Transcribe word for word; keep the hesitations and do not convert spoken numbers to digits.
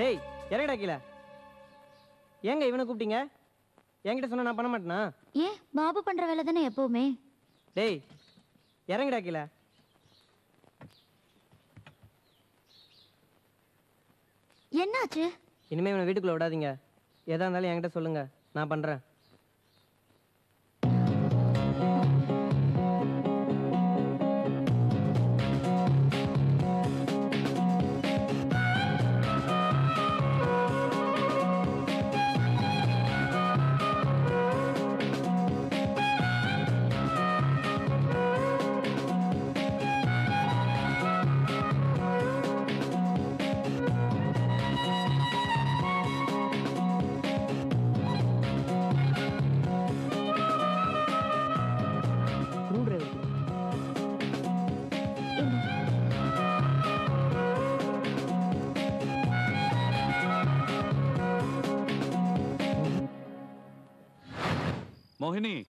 டேய் இறங்கடா கீழே. ஏங்க இவனை கூப்பிட்டீங்க? என்கிட்ட சொன்னா நான் பண்ண மாட்டேனா? ஏன் பாபு பண்ற வேலை தானே எப்பவுமே. டேய் இறங்கடா கீழே. என்னாச்சு? இனிமே இவனை வீட்டுக்குள்ள விடாதீங்க. எதா இருந்தாலும் என்கிட்ட சொல்லுங்க, நான் பண்றேன். மோகினி